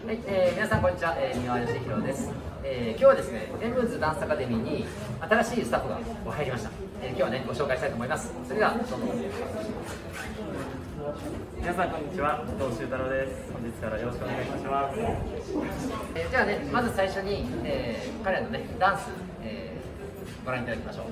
はい、皆さんこんにちは、三輪義弘です。今日はですね、エムズダンスアカデミーに新しいスタッフが入りました。今日はね、ご紹介したいと思います。それではどうぞ。 皆さんこんにちは、伊藤修太郎です。本日からよろしくお願いいたします。 じゃあね、まず最初に、彼らのね、ダンス、ご覧いただきましょう。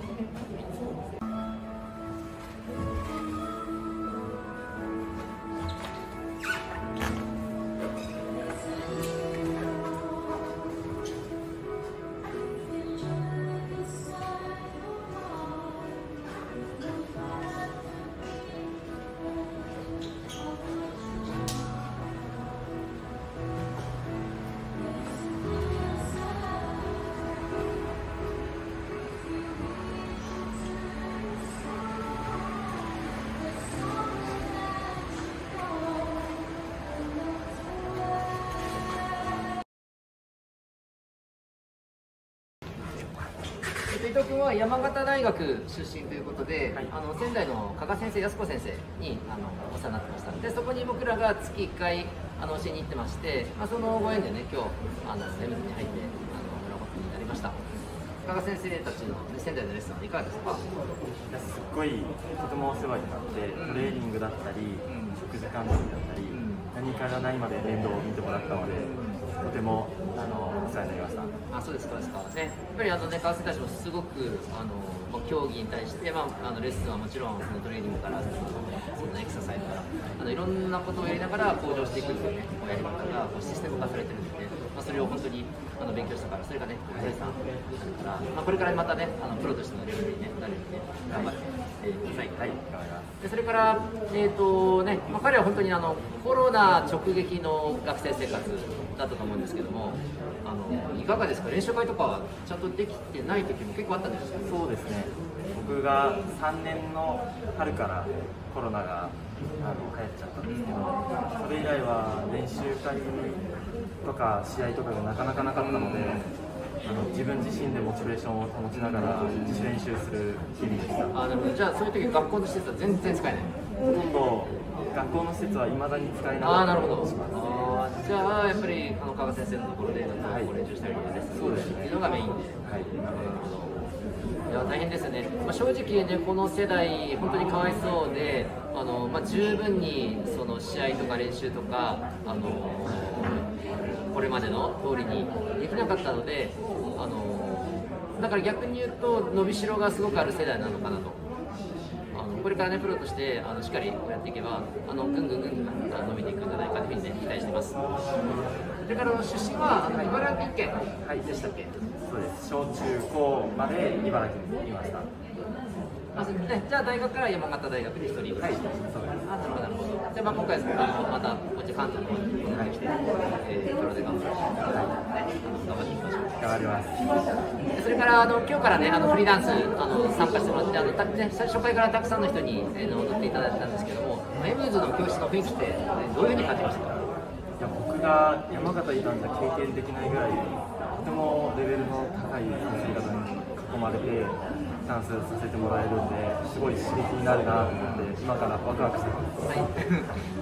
伊藤君は山形大学出身ということで、はい、仙台の加賀先生、安子先生にお世話になってました。でそこに僕らが月1回教えに行ってまして、そのご縁でね、今日エムズに入ってもらうことになりました。加賀先生たちの仙台のレッスンはいかがですか？ すっごいとてもお世話になって、トレーニングだったり、食事管理だったり、何から何まで面倒を見てもらったので、とてもお世話になりました。 そうですか、ですか。ね、やっぱり加賀先生たちもすごく競技に対して、レッスンはもちろんトレーニングからそのエクササイズからいろんなことをやりながら向上していくっていうね、やり方がシステム化されてるんで、それを本当に勉強したから、それがね、トレーさんになるから、これからまたね、プロとしてのレベルに、なるんで、頑張ってください。はい、頑張ります。でそれから、彼は本当にコロナ直撃の学生生活だったと思うんですけども、いかがですか？練習会とかはちゃんとできてない時も結構あったんですか？ そうですね、僕が3年の春からコロナが流行っちゃったんですけど、それ以来は練習会とか試合とかがなかなかなかったので、自分自身でモチベーションを保ちながら自主練習する日々でした。 なるほど。じゃあそういう時学校の施設は全然使えない？ ほとんど学校の施設はいまだに使えなかったりします。 じゃあやっぱり加賀先生のところで練習したりレッスンするっていうのがメインで。はい。なるほど。いや大変ですよね。正直ね、この世代本当にかわいそうで、十分にその試合とか練習とかこれまでの通りにできなかったので、だから逆に言うと伸びしろがすごくある世代なのかなと。これからね、プロとしてしっかりやっていけばぐんぐん伸びていくんじゃないかというふうにね、期待しています。それから出身は茨城県でしたっけ？ そうです。小中高まで茨城にいました。 じゃあ大学から山形大学で一人。はい。そうです。なるほどなるほど。じゃあ今回またこっち関東の方に戻ってきて、プロで頑張っていきましょう。 頑張ります。 それから今日からね、フリーダンス参加してもらって初回からたくさんの人に踊っていただいたんですけども、エムズの教室の雰囲気ってどういうふうに感じましたか？ 僕が山形いたんじゃ経験できないぐらい、とてもレベルの高い先生方に囲まれてダンスさせてもらえるんで、すごい刺激になるなと思って今からワクワクしてます。はい。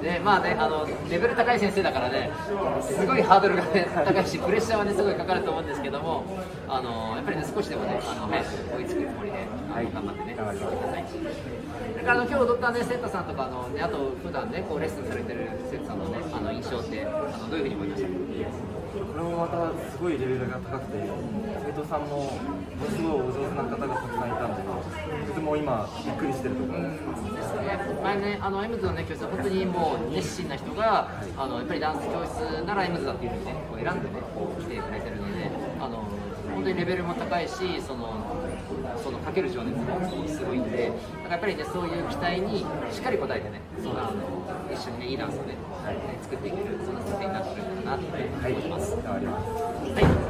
でレベル高い先生だからね、すごいハードルが、ね、高いしプレッシャーはねすごいかかると思うんですけども、やっぱりね少しでもね早く追いつくつもりで、頑張ってね頑張ってください。それから今日踊ったね生徒さんとかあと普段ねこうレッスンされてる生徒さんのね印象ってどういうふうに思いましたか？ これもまたすごいレベルが高くて、生徒さんもものすごいお上手な方がたくさんいたので、とても今びっくりしてるところですね。 前ねエムズのね教室は本当にもう熱心な人がやっぱりダンス教室ならエムズだっていうふうにねこう選んでね来てくれてるので、本当にレベルも高いし、そのかける情熱もすごいんで、やっぱりねそういう期待にしっかり応えてね、一緒にねいいダンスをね、作っていけるそんな先生になってくれるかなと思います。はい。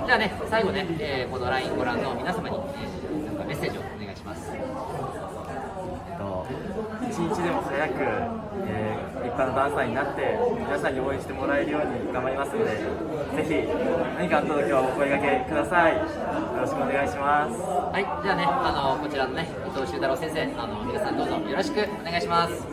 じゃあね最後ね、この LINE ご覧の皆様に、なんかメッセージをお願いします。 一日でも早く、立派なダンサーになって皆さんに応援してもらえるように頑張りますので、ぜひ何かあった時はお声掛けください。よろしくお願いします。 はい、じゃあねこちらのね伊藤修太郎先生皆さんどうぞよろしくお願いします。